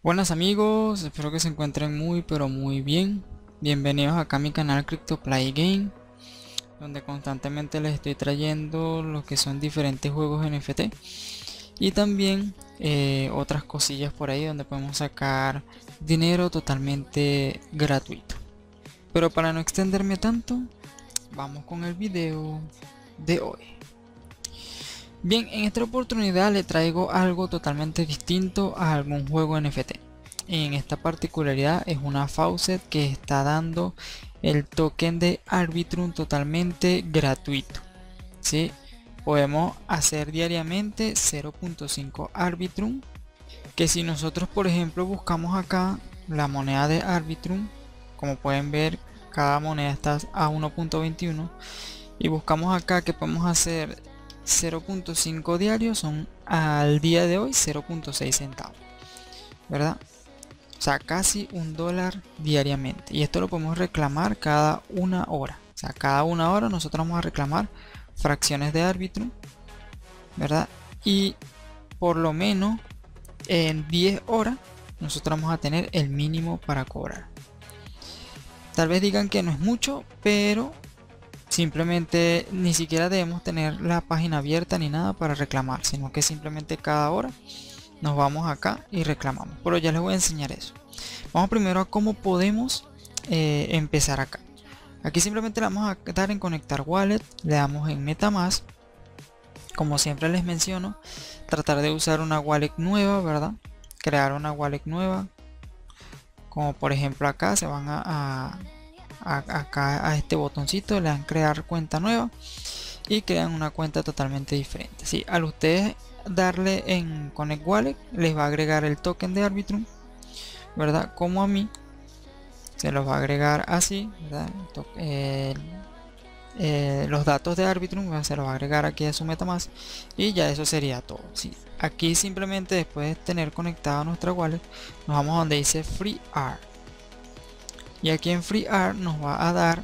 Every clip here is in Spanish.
Buenas amigos, espero que se encuentren muy pero muy bien. Bienvenidos acá a mi canal CryptoPlay Game, donde constantemente les estoy trayendo lo que son diferentes juegos NFT y también otras cosillas por ahí donde podemos sacar dinero totalmente gratuito. Pero para no extenderme tanto, vamos con el video de hoy. Bien, en esta oportunidad le traigo algo totalmente distinto a algún juego NFT. En esta particularidad es una faucet que está dando el token de Arbitrum totalmente gratuito. ¿Sí? Podemos hacer diariamente 0.5 Arbitrum, que si nosotros por ejemplo buscamos acá la moneda de Arbitrum, como pueden ver cada moneda está a 1.21, y buscamos acá que podemos hacer 0.5 diarios, son al día de hoy 0.6 centavos, ¿verdad? O sea, casi $1 diariamente. Y esto lo podemos reclamar cada una hora. O sea, cada una hora nosotros vamos a reclamar fracciones de árbitro, ¿verdad? Y por lo menos en 10 horas nosotros vamos a tener el mínimo para cobrar. Tal vez digan que no es mucho, pero simplemente ni siquiera debemos tener la página abierta ni nada para reclamar, sino que simplemente cada hora nos vamos acá y reclamamos. Pero ya les voy a enseñar eso. Vamos primero a cómo podemos empezar acá. Aquí simplemente le vamos a dar en conectar wallet, le damos en MetaMask. Como siempre les menciono, tratar de usar una wallet nueva, ¿verdad? Crear una wallet nueva. Como por ejemplo acá se van acá a este botoncito, le dan crear cuenta nueva y crean una cuenta totalmente diferente. ¿Sí? Al ustedes darle en Connect Wallet les va a agregar el token de Arbitrum, ¿verdad? Como a mí se los va a agregar así, ¿verdad? Los datos de Arbitrum se los va a agregar aquí a su MetaMask y ya eso sería todo. ¿Sí? Aquí simplemente después de tener conectado nuestra wallet nos vamos a donde dice Free Art, y aquí en Free Art nos va a dar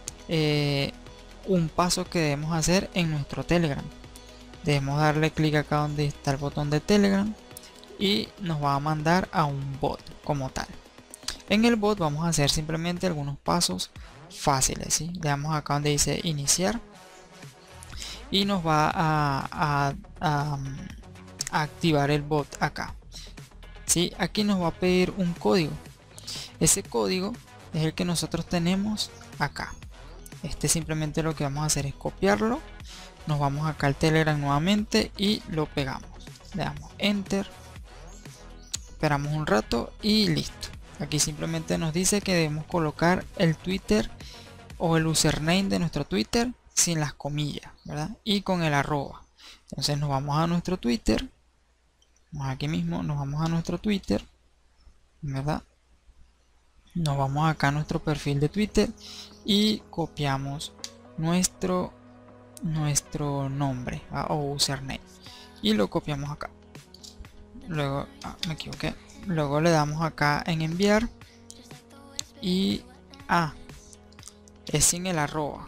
un paso que debemos hacer en nuestro Telegram. Debemos darle clic acá donde está el botón de Telegram y nos va a mandar a un bot como tal. En el bot vamos a hacer simplemente algunos pasos fáciles, ¿sí? Le damos acá donde dice iniciar y nos va a activar el bot acá, ¿sí? Aquí nos va a pedir un código. Ese código es el que nosotros tenemos acá. Simplemente lo que vamos a hacer es copiarlo. Nos vamos acá al Telegram nuevamente y lo pegamos. Le damos enter, esperamos un rato y listo. Aquí simplemente nos dice que debemos colocar el Twitter o el username de nuestro Twitter sin las comillas, ¿verdad? Y con el arroba. Entonces nos vamos a nuestro Twitter. Aquí mismo nos vamos a nuestro Twitter, ¿verdad? Nos vamos acá a nuestro perfil de Twitter y copiamos nuestro nombre o username y lo copiamos acá. Luego me equivoqué, luego le damos acá en enviar y es sin el arroba.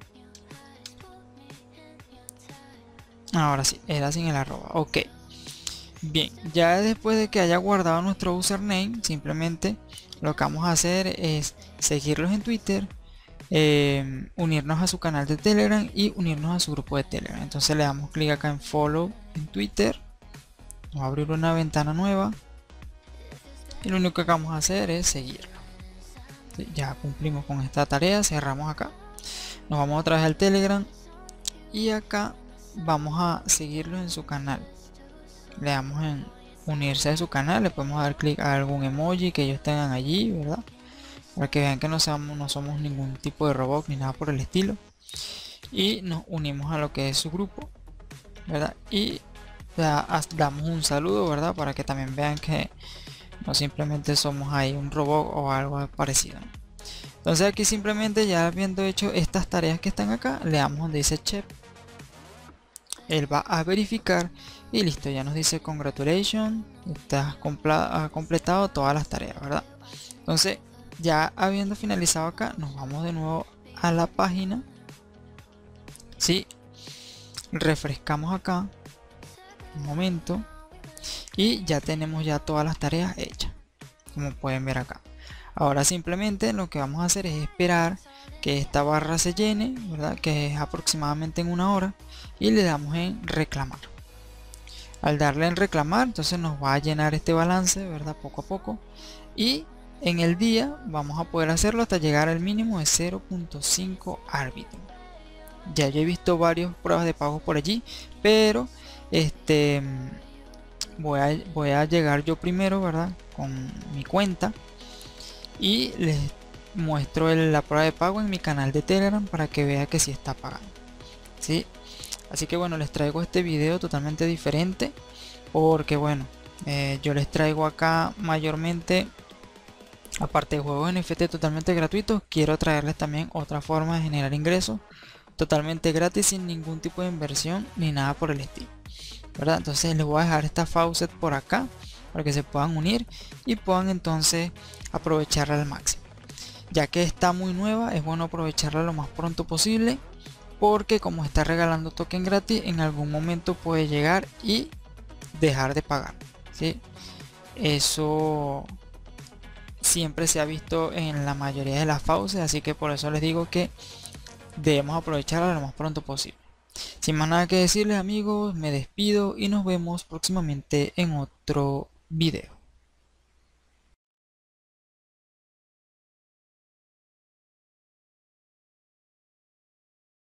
Ahora sí, era sin el arroba. Ok, bien, ya después de que haya guardado nuestro username, simplemente lo que vamos a hacer es seguirlos en Twitter, unirnos a su canal de Telegram y unirnos a su grupo de Telegram. Entonces le damos clic acá en follow en Twitter, nos va a abrir una ventana nueva y lo único que vamos a hacer es seguirlo. ¿Sí? Ya cumplimos con esta tarea, cerramos acá, nos vamos otra vez al Telegram y acá vamos a seguirlo en su canal. Le damos en unirse a su canal, le podemos dar clic a algún emoji que ellos tengan allí, ¿verdad? Para que vean que no somos ningún tipo de robot ni nada por el estilo, y nos unimos a lo que es su grupo, ¿verdad? Y damos un saludo, ¿verdad? Para que también vean que no simplemente somos ahí un robot o algo parecido, ¿no? Entonces aquí simplemente ya habiendo hecho estas tareas que están acá, le damos donde dice check, él va a verificar y listo, ya nos dice congratulations, ha completado todas las tareas, ¿verdad? Entonces ya habiendo finalizado acá, nos vamos de nuevo a la página, ¿sí? Refrescamos acá un momento y ya tenemos ya todas las tareas hechas. como pueden ver acá. Ahora simplemente lo que vamos a hacer es esperar que esta barra se llene, ¿verdad? Que es aproximadamente en 1 hora, y le damos en reclamar. Al darle en reclamar, entonces nos va a llenar este balance, ¿verdad? Poco a poco, y en el día vamos a poder hacerlo hasta llegar al mínimo de 0.5 árbitro. Ya yo he visto varias pruebas de pago por allí, pero voy a llegar yo primero, ¿verdad? Con mi cuenta, y les muestro la prueba de pago en mi canal de Telegram para que vea que sí está pagando, ¿sí? Así que bueno, les traigo este video totalmente diferente porque bueno, yo les traigo acá mayormente, aparte de juegos NFT totalmente gratuitos, quiero traerles también otra forma de generar ingresos totalmente gratis, sin ningún tipo de inversión ni nada por el estilo, ¿verdad? Entonces les voy a dejar esta faucet por acá para que se puedan unir y puedan entonces aprovecharla al máximo. Ya que está muy nueva, es bueno aprovecharla lo más pronto posible, porque como está regalando token gratis, en algún momento puede llegar y dejar de pagar, ¿sí? Eso siempre se ha visto en la mayoría de las fauces, así que por eso les digo que debemos aprovecharla lo más pronto posible. Sin más nada que decirles, amigos, me despido y nos vemos próximamente en otro video.